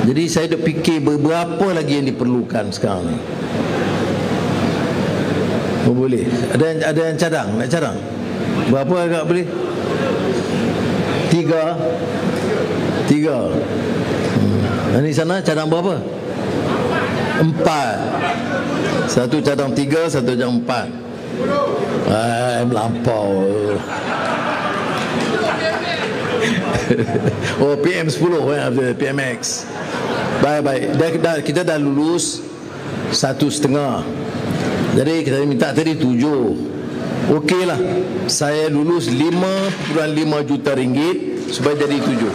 Jadi saya duk fikir berapa lagi yang diperlukan sekarang ni. Oh, boleh. Ada yang cadang, nak cadang. Berapa agak boleh? Tiga. Ini sana cadang berapa? 4. Satu cadang 3, satu cadang 4. Melampau. Oh, PM10 PMX. Baik. Kita dah lulus 1,5. Jadi kita minta tadi 7. Okey lah. Saya lulus 5.5 juta ringgit supaya jadi 7.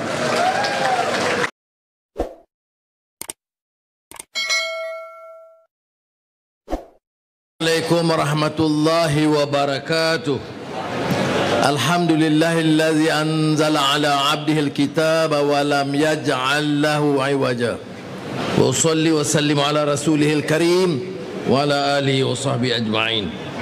Assalamualaikum warahmatullahi wabarakatuh. Alhamdulillahilladzi anzala ala 'abdihi alkitaba wa lam yaj'al lahu 'iwaja. Wa usalli wa sallim ala rasulihil karim wa ala alihi wa sahbihi ajma'in.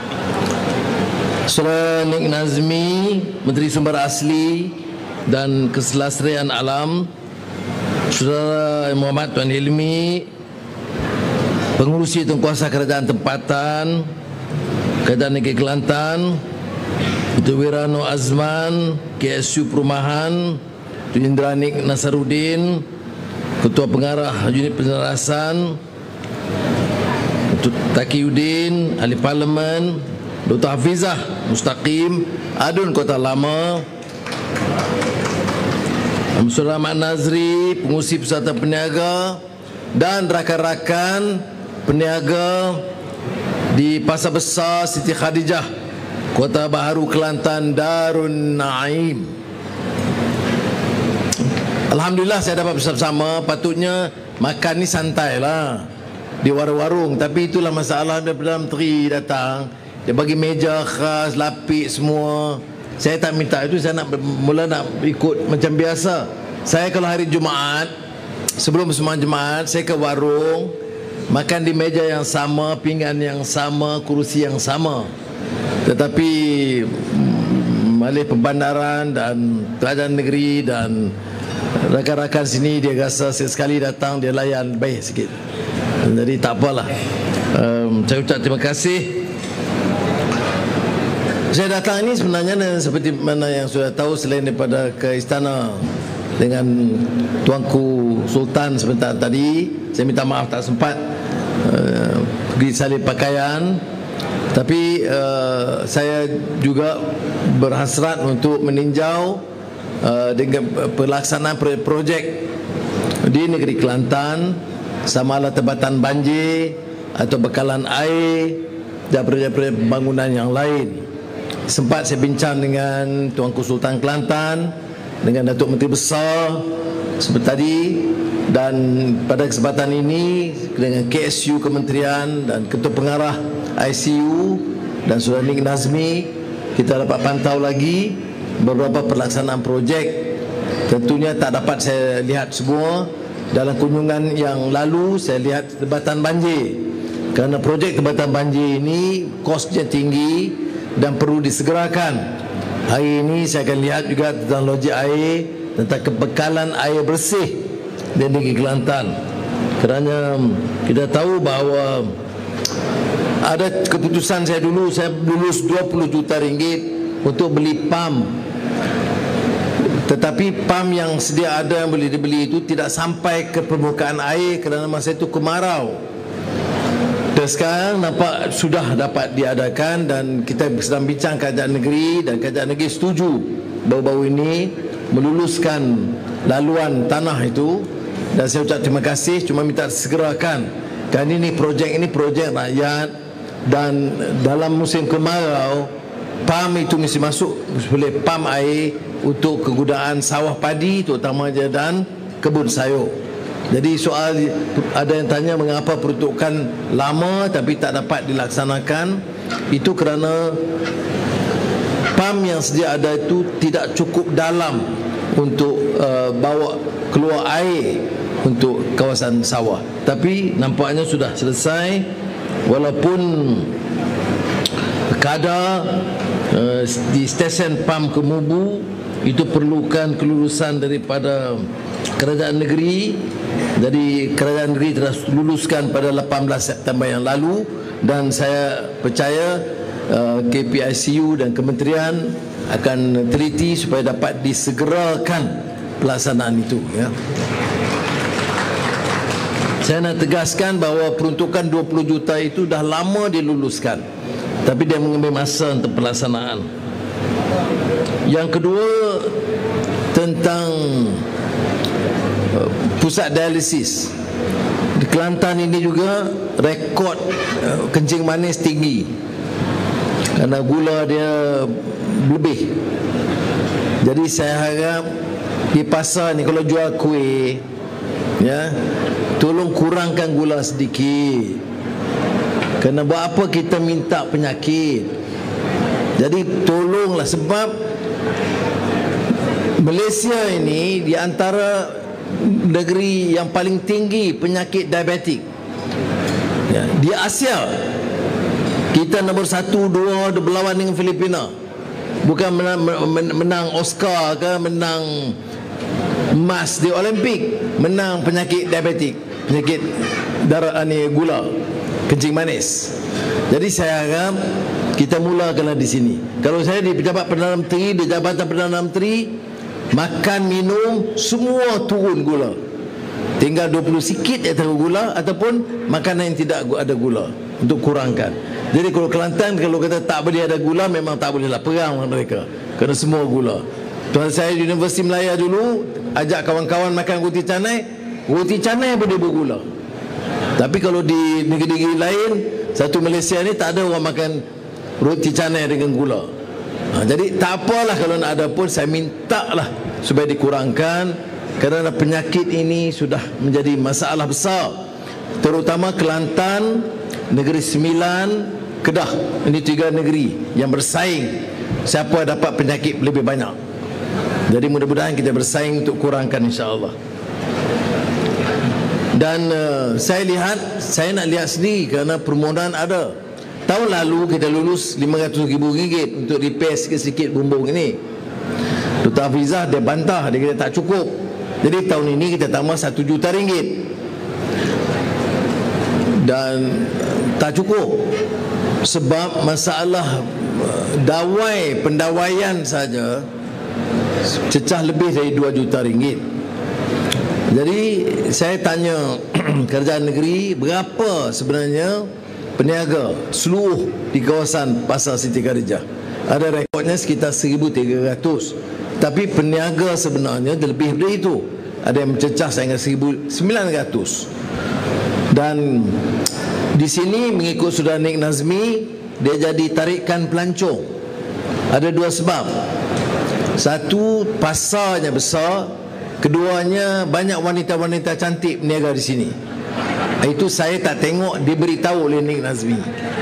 Saudara Nik Nazmi, Menteri Sumber Asli dan Keselestarian Alam, Saudara Muhammad Tuan Hilmi, Pengurusi Tengkuasa Kerajaan Tempatan Kerajaan Negeri Kelantan, Datuk Wirano Azman, KSU Perumahan, Datuk Indranik Nasaruddin, Ketua Pengarah Unit Penyelarasan, Datuk Taqiyuddin, Ahli Parlimen, Dr. Hafizah Mustaqim, Adun Kota Lama, Saudara Mat Nazri, Pengurusi Persatuan Peniaga, dan rakan-rakan peniaga di Pasar Besar Siti Khadijah, Kota Baharu, Kelantan, Darun Naim. Alhamdulillah saya dapat bersama-sama. Patutnya makan ni santai lah di warung-warung, tapi itulah masalah daripada Menteri datang. Dia bagi meja khas, lapik semua. Saya tak minta itu, saya nak mula nak ikut macam biasa. Saya kalau hari Jumaat, sebelum sembahyang Jumaat, saya ke warung, makan di meja yang sama, pinggan yang sama, kerusi yang sama. Tetapi Malih Pembandaran dan Kerajaan Negeri dan rakan-rakan sini, dia rasa sekali datang dia layan baik sikit. Jadi tak apalah. Saya ucap terima kasih. Saya datang ini sebenarnya seperti mana yang sudah tahu, selain daripada ke istana dengan Tuanku Sultan sebentar tadi, saya minta maaf tak sempat pergi salin pakaian. Tapi saya juga berhasrat untuk meninjau dengan pelaksanaan projek di negeri Kelantan, sama ada tempatan banjir atau bekalan air dan projek-projek pembangunan yang lain. Sempat saya bincang dengan Tuanku Sultan Kelantan, dengan Datuk Menteri Besar seperti tadi, dan pada kesempatan ini dengan KSU Kementerian dan Ketua Pengarah ICU dan Saudara Nik Nazmi, kita dapat pantau lagi beberapa pelaksanaan projek. Tentunya tak dapat saya lihat semua. Dalam kunjungan yang lalu saya lihat tebatan banjir, kerana projek tebatan banjir ini kosnya tinggi dan perlu disegerakan. Hari ini saya akan lihat juga tentang logik air, tentang kebekalan air bersih di negeri Kelantan. Kerana kita tahu bahawa ada keputusan saya dulu, saya lulus 20 juta ringgit untuk beli pam. Tetapi pam yang sedia ada yang boleh dibeli itu tidak sampai ke permukaan air kerana masa itu kemarau. Dan sekarang nampak sudah dapat diadakan, dan kita sedang bincang Kerajaan Negeri, dan Kerajaan Negeri setuju baru-baru ini meluluskan laluan tanah itu. Dan saya ucap terima kasih, cuma minta segerakan. Kerana ini projek rakyat, dan dalam musim kemarau pam itu mesti masuk, boleh pam air untuk kegunaan sawah padi terutamanya dan kebun sayur. Jadi soal ada yang tanya mengapa peruntukan lama tapi tak dapat dilaksanakan, itu kerana pam yang sedia ada itu tidak cukup dalam untuk bawa keluar air untuk kawasan sawah. Tapi nampaknya sudah selesai, walaupun kadar di stesen pam Kemubu itu perlukan kelulusan daripada kerajaan negeri. Jadi kerajaan negeri telah luluskan pada 18 September yang lalu, dan saya percaya KPICU dan kementerian akan teliti supaya dapat disegerakan pelaksanaan itu, ya. Saya nak tegaskan bahawa peruntukan 20 juta itu dah lama diluluskan, tapi dia mengambil masa untuk pelaksanaan. Yang kedua, tentang pusat dialisis di Kelantan ini juga rekod kencing manis tinggi kerana gula dia lebih. Jadi saya harap di pasar ni kalau jual kuih, ya, tolong kurangkan gula sedikit. Kerana buat apa kita minta penyakit? Jadi tolonglah, sebab Malaysia ini di antara negeri yang paling tinggi penyakit diabetik, ya, di Asia. Kita nombor 1, 2 berlawan dengan Filipina. Bukan menang Oscar ke, menang emas di Olimpik, menang penyakit diabetik, penyakit darah ni, gula, kencing manis. Jadi saya harap kita mulakanlah di sini. Kalau saya di pejabat Perdana Menteri, di Jabatan Perdana Menteri, makan minum semua turun gula, tinggal 20 sikit yang terlalu gula, ataupun makanan yang tidak ada gula untuk kurangkan. Jadi kalau Kelantan, kalau kata tak boleh ada gula, memang tak bolehlah perang dengan mereka, kerana semua gula. Tuan saya di Universiti Melaya dulu ajak kawan-kawan makan roti canai pun dia bergula. Tapi kalau di negeri-negeri lain, satu Malaysia ni tak ada orang makan roti canai dengan gula. Jadi tak apalah kalau nak ada pun, saya minta lah supaya dikurangkan, kerana penyakit ini sudah menjadi masalah besar, terutama Kelantan, Negeri Sembilan, Kedah. Ini 3 negeri yang bersaing siapa dapat penyakit lebih banyak. Jadi mudah-mudahan kita bersaing untuk kurangkan, insya-Allah. Dan saya nak lihat sendiri, kerana permohonan ada. Tahun lalu kita lulus RM500,000 untuk repair sikit-sikit bumbung ini. Dr. Hafizah dia bantah, dia kata tak cukup. Jadi tahun ini kita tambah RM1 juta. Dan tak cukup, sebab masalah pendawaian saja cecah lebih dari RM2 juta. Jadi saya tanya kerajaan negeri, berapa sebenarnya peniaga seluruh di kawasan Pasar Siti Khadijah? Ada rekodnya sekitar 1,300, tapi peniaga sebenarnya lebih dari itu. Ada yang mencecah sehingga 1,900. Dan di sini mengikut Saudara Nik Nazmi, dia jadi tarikan pelancong. Ada 2 sebab. Satu, pasarnya besar. Keduanya, banyak wanita-wanita cantik berniaga di sini. Itu saya tak tengok diberitahu oleh Nik Nazmi.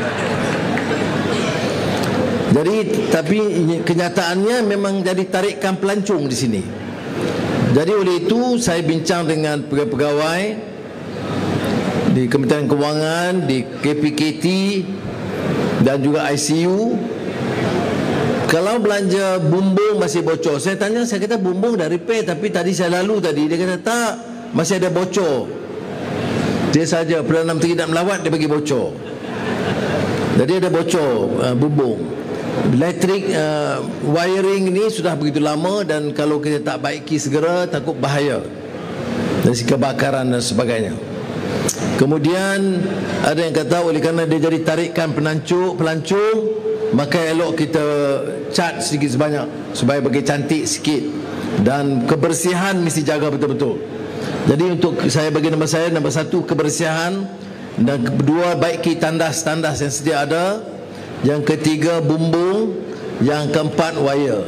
Jadi, tapi kenyataannya memang jadi tarikan pelancong di sini. Jadi oleh itu saya bincang dengan pegawai di Kementerian Kewangan, di KPKT dan juga ICU. Kalau belanja bumbung masih bocor, saya kata bumbung dah repair, tapi tadi saya lalu tadi, dia kata tak, masih ada bocor. Dia saja Perdana Menteri nak melawat, dia bagi bocor. Jadi ada bocor bumbung. Elektrik wiring ni sudah begitu lama, dan kalau kita tak baiki segera takut bahaya dari kebakaran dan sebagainya. Kemudian ada yang kata oleh kerana dia jadi tarikan pelancong, maka elok kita cat sedikit sebanyak supaya bagi cantik sikit, dan kebersihan mesti jaga betul-betul. Jadi untuk saya bagi nombor 1, kebersihan, dan kedua, baiki tandas-tandas yang sedia ada, yang ketiga bumbung, yang keempat wire.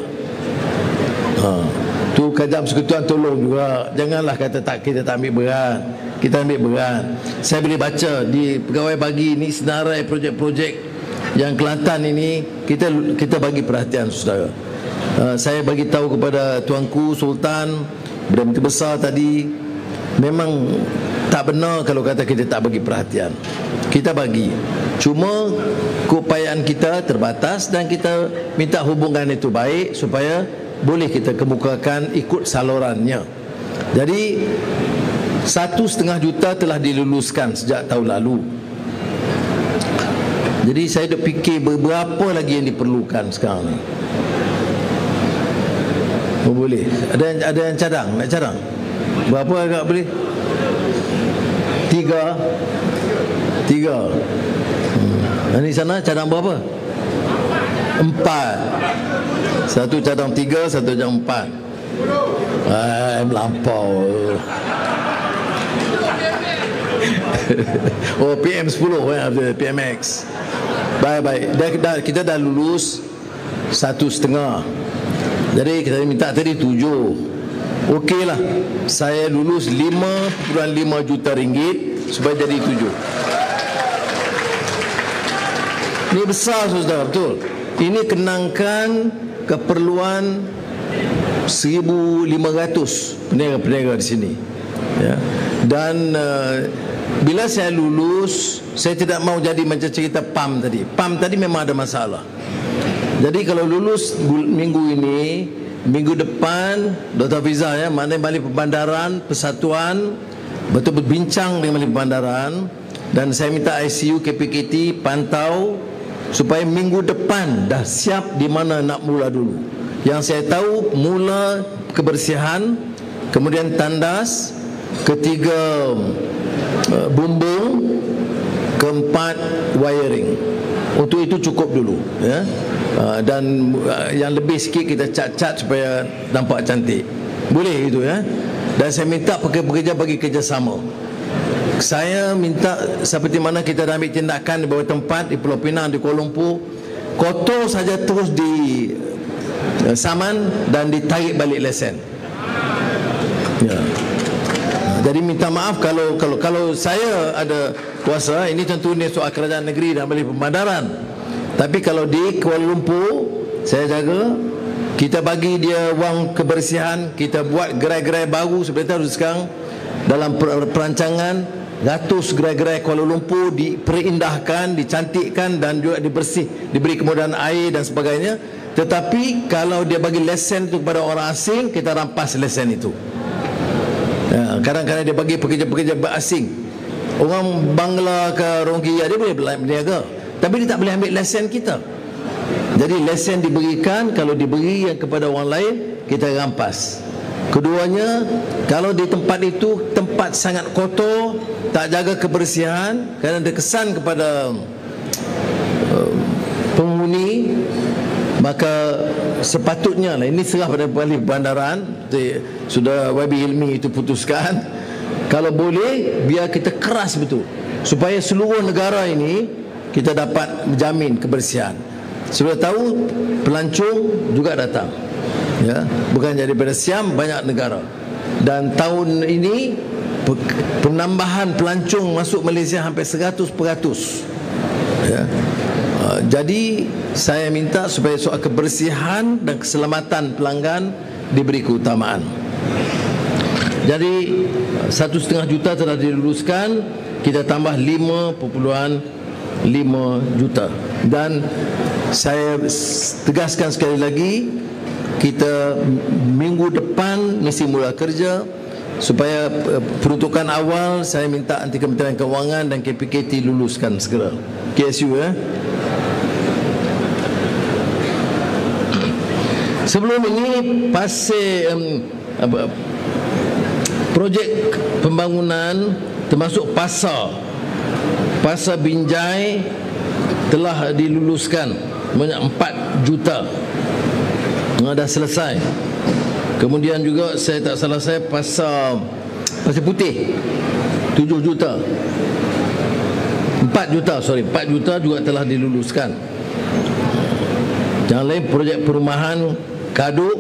Tu Kajam Persekutuan tolong juga, janganlah kata kita tak ambil berat. Kita ambil berat. Saya boleh baca di pegawai bagi ni senarai projek-projek yang Kelantan ini, kita bagi perhatian, saudara. Saya bagi tahu kepada Tuanku Sultan, Perdana Menteri Besar tadi, memang tak benar kalau kata kita tak bagi perhatian. Kita bagi, cuma keupayaan kita terbatas, dan kita minta hubungan itu baik supaya boleh kita kemukakan ikut salurannya. Jadi 1,5 juta telah diluluskan sejak tahun lalu. Jadi saya dah fikir berapa lagi yang diperlukan sekarang ni. Oh, boleh. Ada yang cadang, nak cadang? Berapa agak boleh? 3. Di sana cadang berapa? 4. Satu cadang 3, satu cadang 4. Melampau. Oh, PM10 PMX. Baik. Kita dah lulus 1,5. Jadi kita minta tadi 7. Okeylah, saya lulus 5.5 juta ringgit supaya jadi 7. Ini besar, saudara, betul. Ini kenangkan keperluan 1,500 peniaga-peniaga di sini, ya. Dan bila saya lulus, saya tidak mau jadi macam cerita PAM tadi. PAM tadi memang ada masalah. Jadi kalau lulus minggu ini, minggu depan Dr. Fiza, ya, maknanya Balik Perbandaran Persatuan betul berbincang dengan Balik Perbandaran, dan saya minta ICU KPKT pantau supaya minggu depan dah siap di mana nak mula dulu. Yang saya tahu, mula kebersihan, kemudian tandas, ketiga bumbung, keempat wiring. Untuk itu cukup dulu, ya. Dan yang lebih sikit kita cat-cat supaya nampak cantik. Boleh itu, ya. Dan saya minta pekerja bagi kerjasama. Saya minta seperti mana kita dah ambil tindakan di beberapa tempat di Pulau Pinang, di Kuala Lumpur, kotor saja terus di saman dan ditarik balik lesen, ya. Jadi minta maaf kalau saya ada kuasa. Ini tentu ni soal kerajaan negeri dan Balik Perbandaran. Tapi kalau di Kuala Lumpur, saya jaga, kita bagi dia wang kebersihan, kita buat gerai-gerai baru. Seperti sekarang dalam perancangan ratus gerai-gerai Kuala Lumpur diperindah,kan, dicantikkan dan juga dibersih, diberi kemudahan air dan sebagainya. Tetapi kalau dia bagi lesen itu kepada orang asing, kita rampas lesen itu. Ya, kadang-kadang dia bagi pekerja-pekerja berasing, orang Bangla ke Rohingya, dia boleh berniaga, tapi dia tak boleh ambil lesen kita. Jadi lesen diberikan, kalau diberi yang kepada orang lain, kita rampas. Keduanya, kalau di tempat itu tempat sangat kotor, tak jaga kebersihan, kerana ada kesan kepada penghuni, maka sepatutnya lah, ini serah pada Balik Perbandaran, sudah YB Hilmi itu putuskan, kalau boleh biar kita keras betul supaya seluruh negara ini kita dapat menjamin kebersihan. Sudah tahu pelancong juga datang, ya, bukan daripada Siam, banyak negara. Dan tahun ini penambahan pelancong masuk Malaysia hampir 100%, ya. Jadi saya minta supaya soal kebersihan dan keselamatan pelanggan diberi keutamaan. Jadi 1,5 juta telah diluluskan, kita tambah 5.5 juta. Dan saya tegaskan sekali lagi, kita minggu depan mesti mula kerja. Supaya peruntukan awal, saya minta Anti Kementerian Kewangan dan KPKT luluskan segera. KSU, ya. Sebelum ini projek pembangunan termasuk pasar Binjai telah diluluskan banyak 4 juta, dah selesai. Kemudian juga saya tak salah saya Pasir Putih 7 juta, 4 juta juga telah diluluskan. Yang lain projek perumahan Kaduk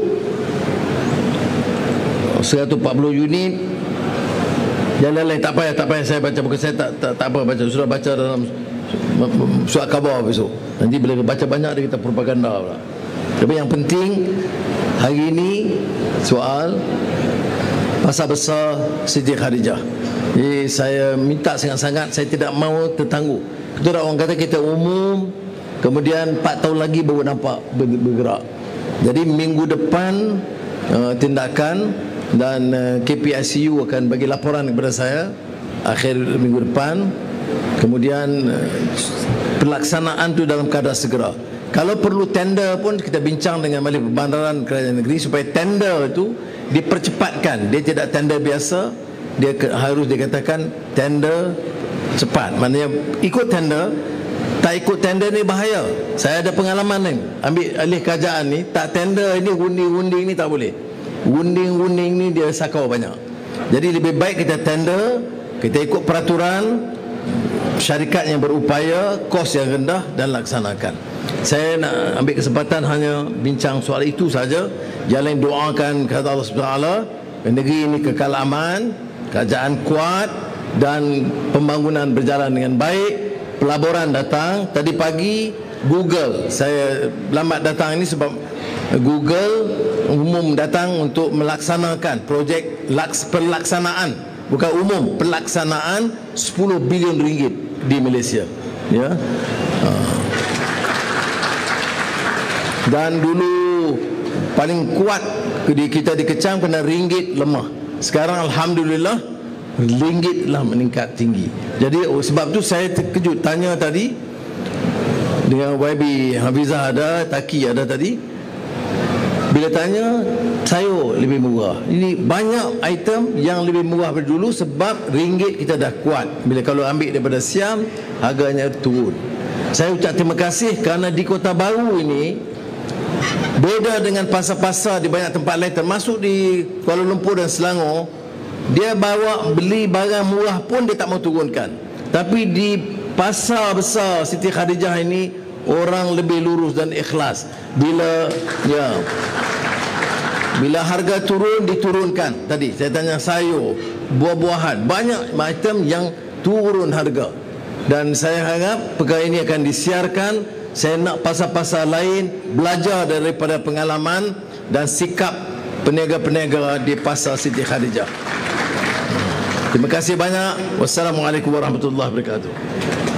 140 unit. Yang lain tak payah saya baca, bukan saya tak apa baca, sudah baca dalam surat khabar besok. Nanti bila baca banyak dia kita propaganda pula. Tapi yang penting hari ini soal Pasar Besar Siti Khadijah. Jadi saya minta sangat-sangat, saya tidak mahu tertangguh. Kita orang kata kita umum, kemudian 4 tahun lagi baru nampak bergerak. Jadi minggu depan tindakan dan KPICU akan bagi laporan kepada saya akhir minggu depan. Kemudian pelaksanaan tu dalam keadaan segera. Kalau perlu tender pun kita bincang dengan Menteri Perbandaran Kerajaan Negeri supaya tender itu dipercepatkan. Dia tidak tender biasa, dia harus dikatakan tender cepat. Maknanya ikut tender, tak ikut tender ni bahaya. Saya ada pengalaman ni, ambil alih kerajaan ni, tak tender ini, undi-undi ni tak boleh. Undi-undi ni dia sakau banyak. Jadi lebih baik kita tender, kita ikut peraturan, syarikat yang berupaya, kos yang rendah dan laksanakan. Saya nak ambil kesempatan hanya bincang soal itu saja. Yang lain doakan kepada Allah SWT, negeri ini kekal aman, kerajaan kuat dan pembangunan berjalan dengan baik. Pelaburan datang tadi pagi. Google, saya lambat datang ini sebab Google umum datang untuk melaksanakan projek pelaksanaan, bukan umum, pelaksanaan 10 bilion ringgit di Malaysia, ya. Dan dulu paling kuat kita dikecam kerana ringgit lemah. Sekarang alhamdulillah ringgit telah meningkat tinggi. Jadi sebab tu saya terkejut tanya tadi dengan YB Hafizah ada, Taki ada tadi. Bila tanya, sayur lebih murah. Ini banyak item yang lebih murah daripada dulu sebab ringgit kita dah kuat. Bila kalau ambil daripada Siam, harganya turun. Saya ucap terima kasih kerana di Kota Baru ini beda dengan pasar-pasar di banyak tempat lain, termasuk di Kuala Lumpur dan Selangor. Dia bawa beli barang murah pun dia tak mau turunkan. Tapi di pasar besar Siti Khadijah ini orang lebih lurus dan ikhlas. Bila harga turun, diturunkan. Tadi saya tanya sayur, buah-buahan, banyak item yang turun harga. Dan saya harap perkara ini akan disiarkan. Saya nak pasar-pasar lain belajar daripada pengalaman dan sikap peniaga-peniaga di pasar Siti Khadijah. Terima kasih banyak. Wassalamualaikum warahmatullahi wabarakatuh.